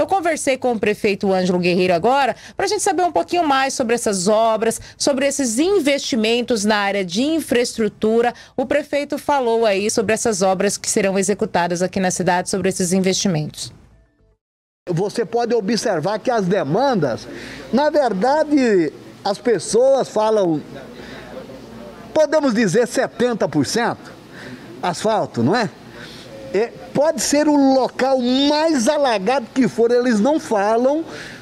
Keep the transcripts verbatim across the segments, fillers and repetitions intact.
conversei com o prefeito Ângelo Guerreiro agora para a gente saber um pouquinho mais sobre essas obras, sobre esses investimentos na área de infraestrutura. O prefeito falou aí sobre essas obras que serão executadas aqui na cidade, sobre esses investimentos. Você pode observar que as demandas, na verdade, as pessoas falam, podemos dizer setenta por cento asfalto, não é? É, pode ser o local mais alagado que for, eles não falam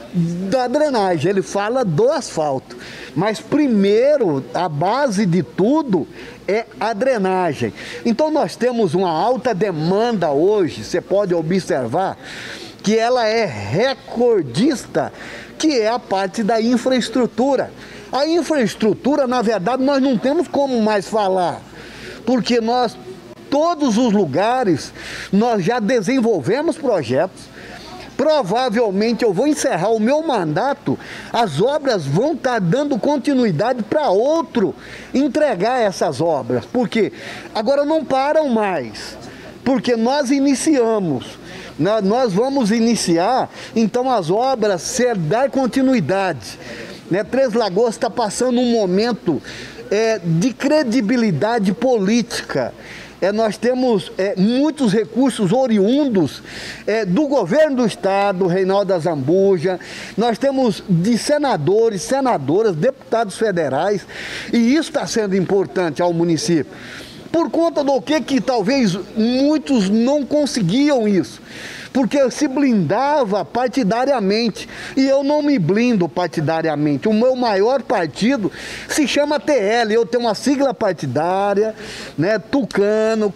da drenagem, ele fala do asfalto. Mas primeiro, a base de tudo é a drenagem. Então nós temos uma alta demanda hoje, você pode observar que ela é recordista, que é a parte da infraestrutura. A infraestrutura, na verdade, nós não temos como mais falar, porque nós, todos os lugares, nós já desenvolvemos projetos. Provavelmente eu vou encerrar o meu mandato, as obras vão estar dando continuidade para outro entregar essas obras, porque agora não param mais, porque nós iniciamos, nós vamos iniciar, então as obras, se dar continuidade, né? Três Lagoas está passando um momento é, de credibilidade política. É, nós temos é, muitos recursos oriundos é, do governo do estado, Reinaldo Azambuja, nós temos de senadores, senadoras, deputados federais, e isso está sendo importante ao município. Por conta do que que talvez muitos não conseguiam isso, porque se blindava partidariamente, e eu não me blindo partidariamente. O meu maior partido se chama T L, eu tenho uma sigla partidária, né, Tucano,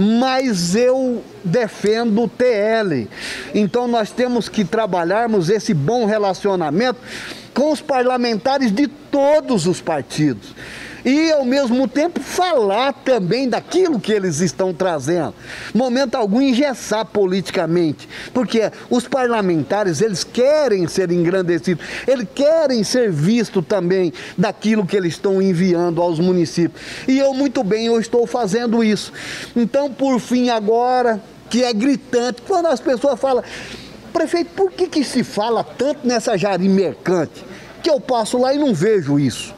mas eu defendo o T L. Então nós temos que trabalharmos esse bom relacionamento com os parlamentares de todos os partidos. E, ao mesmo tempo, falar também daquilo que eles estão trazendo. Momento algum, engessar politicamente. Porque os parlamentares, eles querem ser engrandecidos, eles querem ser vistos também daquilo que eles estão enviando aos municípios. E eu, muito bem, eu estou fazendo isso. Então, por fim, agora, que é gritante, quando as pessoas falam, prefeito, por que que se fala tanto nessa Jari Mercante? Que eu passo lá e não vejo isso.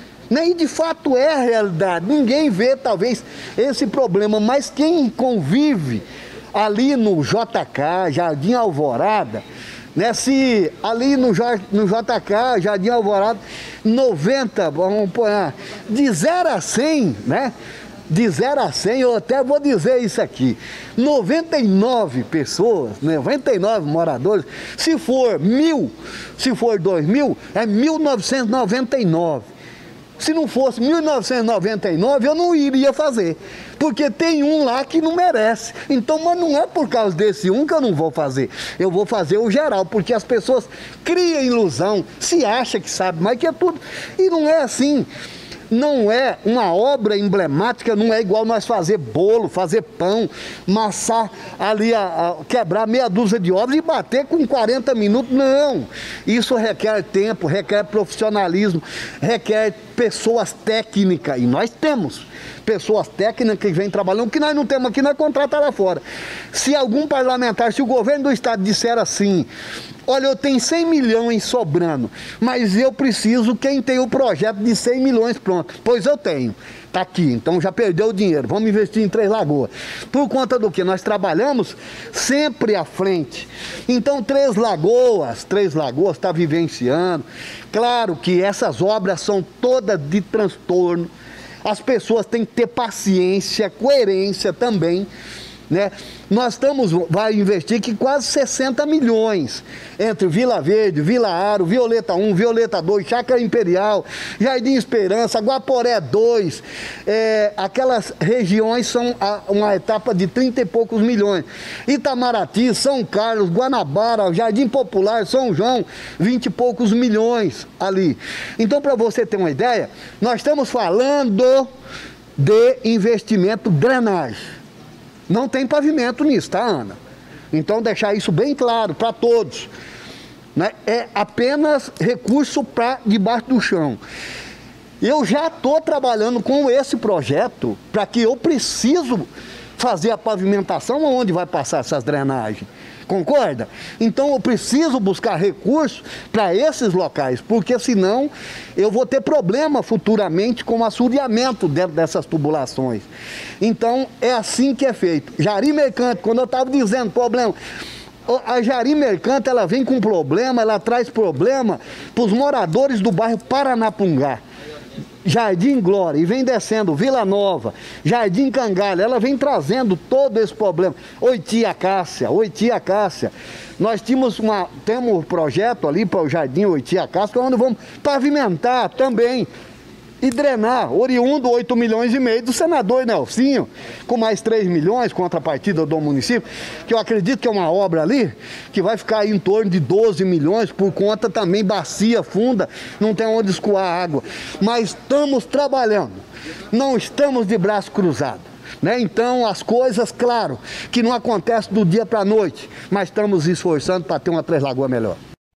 E de fato é a realidade, ninguém vê talvez esse problema, mas quem convive ali no J K, Jardim Alvorada, né, se ali no, no J K, Jardim Alvorada, noventa, vamos pôr, de zero a cem, né? De zero a cem, eu até vou dizer isso aqui, noventa e nove pessoas, noventa e nove moradores, se for mil, se for dois mil, é mil novecentos e noventa e nove. Se não fosse mil novecentos e noventa e nove, eu não iria fazer, porque tem um lá que não merece. Então, mas não é por causa desse um que eu não vou fazer, eu vou fazer o geral, porque as pessoas criam ilusão, se acha que sabe, mas que é tudo, e não é assim. Não é uma obra emblemática, não é igual nós fazer bolo, fazer pão, massar ali, a, a, quebrar meia dúzia de obras e bater com quarenta minutos, não. Isso requer tempo, requer profissionalismo, requer pessoas técnicas, e nós temos pessoas técnicas que vêm trabalhando, o que nós não temos aqui, nós contratamos lá fora. Se algum parlamentar, se o governo do estado disser assim, olha, eu tenho cem milhões sobrando, mas eu preciso quem tem o projeto de cem milhões pronto. Pois eu tenho, está aqui, então já perdeu o dinheiro, vamos investir em Três Lagoas. Por conta do que? Nós trabalhamos sempre à frente. Então Três Lagoas, Três Lagoas está vivenciando. Claro que essas obras são todas de transtorno, as pessoas têm que ter paciência, coerência também, né? Nós estamos, vai investir que quase sessenta milhões entre Vila Verde, Vila Aro, Violeta um, Violeta dois, Chácara Imperial, Jardim Esperança, Guaporé dois, é, aquelas regiões são a, uma etapa de trinta e poucos milhões. Itamaraty, São Carlos, Guanabara, Jardim Popular, São João, vinte e poucos milhões ali. Então, para você ter uma ideia, nós estamos falando de investimento drenagem. Não tem pavimento nisso, tá, Ana? Então, deixar isso bem claro para todos, né? É apenas recurso para debaixo do chão. Eu já estou trabalhando com esse projeto para que eu preciso fazer a pavimentação onde vai passar essas drenagens. Concorda? Então eu preciso buscar recursos para esses locais, porque senão eu vou ter problema futuramente com o assoreamento dentro dessas tubulações. Então é assim que é feito. Jari Mercante, quando eu estava dizendo problema, a Jari Mercante, ela vem com problema, ela traz problema para os moradores do bairro Paranapungá, Jardim Glória, e vem descendo Vila Nova, Jardim Cangalha, ela vem trazendo todo esse problema. Oi, tia Cássia, oi, tia Cássia. Nós tínhamos uma, temos um projeto ali para o Jardim Oi, tia Cássia, onde vamos pavimentar também e drenar, oriundo oito milhões e meio do senador Nelsinho, com mais três milhões, contrapartida do município, que eu acredito que é uma obra ali, que vai ficar aí em torno de doze milhões, por conta também bacia funda, não tem onde escoar água. Mas estamos trabalhando, não estamos de braço cruzado. Né? Então as coisas, claro, que não acontecem do dia para a noite, mas estamos esforçando para ter uma Três Lagoas melhor.